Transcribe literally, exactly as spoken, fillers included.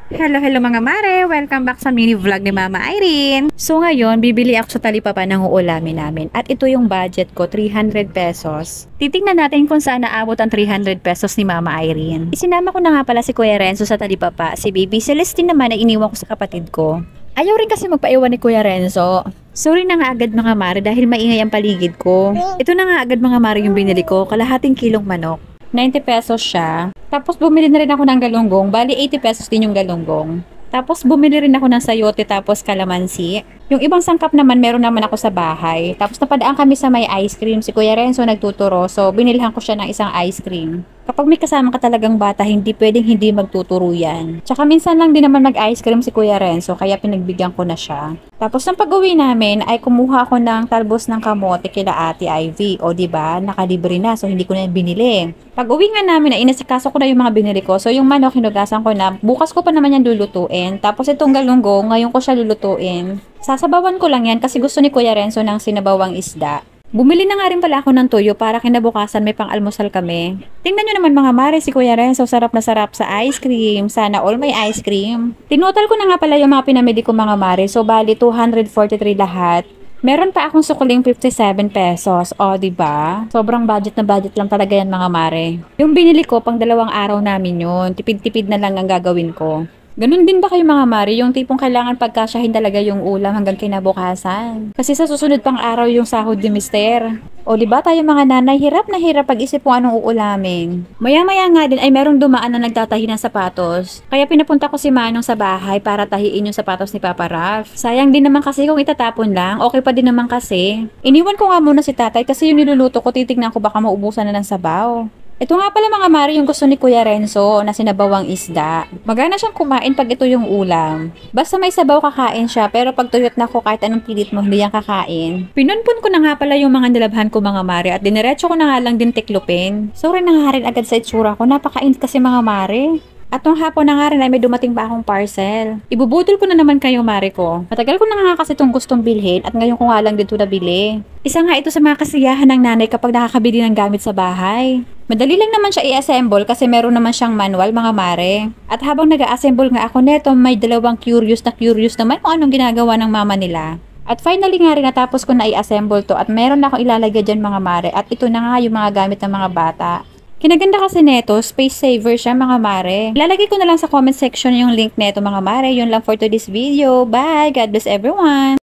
Hello, hello mga mare! Welcome back sa mini vlog ni Mama Irene! So ngayon, bibili ako sa talipapa ng uulamin namin. At ito yung budget ko, three hundred pesos. Titingnan natin kung saan naabot ang three hundred pesos ni Mama Irene. Isinama ko na nga pala si Kuya Renzo sa talipapa. Si Baby Celestine naman ay iniwan ko sa kapatid ko. Ayaw rin kasi magpaiwan ni Kuya Renzo. Sorry na nga agad mga mare dahil maingay ang paligid ko. Ito na nga agad mga mare yung binili ko, kalahating kilong manok. ninety pesos siya. Tapos bumili na rin ako ng galunggong. Bali eighty pesos din yung galunggong. Tapos bumili rin ako ng sayote tapos kalamansi. Yung ibang sangkap naman meron naman ako sa bahay. Tapos napadaan kami sa may ice cream. Si Kuya Renzo nagtuturo. So binilhan ko siya ng isang ice cream. Kapag may kasama ka talagang bata, hindi pwedeng hindi magtuturo yan. Tsaka minsan lang din naman mag-ice cream si Kuya Renzo, kaya pinagbigyan ko na siya. Tapos nang pag-uwi namin, ay kumuha ako ng talbos ng kamote kila Ate Ivy. O diba, nakalibre na, so hindi ko na binili. Pag-uwi nga namin, ay inasikaso ko na yung mga binili ko. So yung manok, hinugasan ko na. Bukas ko pa naman yan lulutuin. Tapos itong galunggong, ngayon ko siya lulutuin. Sasabawan ko lang yan kasi gusto ni Kuya Renzo ng sinabawang isda. Bumili na nga rin pala ako ng tuyo para kinabukasan may pang-almusal kami. Tingnan nyo naman mga mare, si Kuya Renzo sarap na sarap sa ice cream. Sana all may ice cream. Tinotal ko na nga pala yung mga pinamili ko mga mare. So bali two hundred forty-three lahat. Meron pa akong sukuling fifty-seven pesos. O diba? Sobrang budget na budget lang talaga yan mga mare. Yung binili ko pang dalawang araw namin yun. Tipid-tipid na lang ang gagawin ko. Ganun din ba kayo mga mare, yung tipong kailangan pagkasyahin talaga yung ulam hanggang kinabukasan? Kasi sa susunod pang araw yung sahod ni mister. O di ba tayo mga nanay, hirap na hirap pag-isip kung anong uulamin. Maya-maya nga din ay merong dumaan na nagtatahi ng sapatos. Kaya pinapunta ko si Manong sa bahay para tahiin yung sapatos ni Papa Ralph. Sayang din naman kasi kung itatapon lang, okay pa din naman kasi. Iniwan ko nga muna si tatay kasi yung niluluto ko, titignan ko baka maubusan na ng sabaw. Ito nga pala mga mare yung gusto ni Kuya Renzo na sinabawang isda. Magana siyang kumain pag ito yung ulam. Basta may sabaw kakain siya pero pag tuyot na ko kahit anong pilit mo hindi yan kakain. Pinunpun ko na nga pala yung mga nilabhan ko mga mare at diniretso ko na nga lang din tiklupin. Sorry na nga rin agad sa itsura ko, napakainit kasi mga mare. At nung hapon na nga rin ay may dumating pa akong parcel. Ibubudol ko na naman kayo mare ko. Matagal ko na nga kasi itong gustong bilhin at ngayon ko nga lang dito nabili. Isa nga ito sa mga kasiyahan ng nanay kapag nakakabili ng gamit sa bahay. Madali lang naman siya i-assemble kasi meron naman siyang manual mga mare. At habang nag-assemble nga ako neto, may dalawang curious na curious naman kung anong ginagawa ng mama nila. At finally nga rin natapos ko na i-assemble to at meron na akong ilalagay dyan mga mare. At ito na nga yung mga gamit ng mga bata. Kinaganda kasi neto, space saver siya mga mare. Ilalagay ko na lang sa comment section yung link neto mga mare. Yun lang for today's video. Bye! God bless everyone!